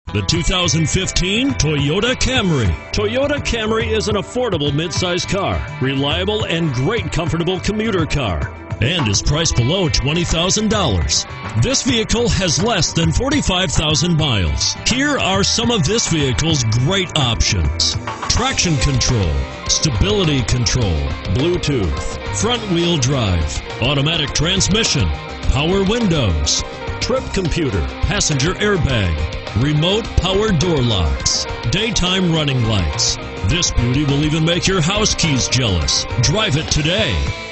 The 2015 Toyota Camry. Toyota Camry is an affordable midsize car, reliable and great comfortable commuter car, and is priced below $20,000. This vehicle has less than 45,000 miles. Here are some of this vehicle's great options: traction control, stability control, Bluetooth, front wheel drive, automatic transmission, power windows, trip computer, passenger airbag, remote power door locks, daytime running lights. This beauty will even make your house keys jealous. Drive it today.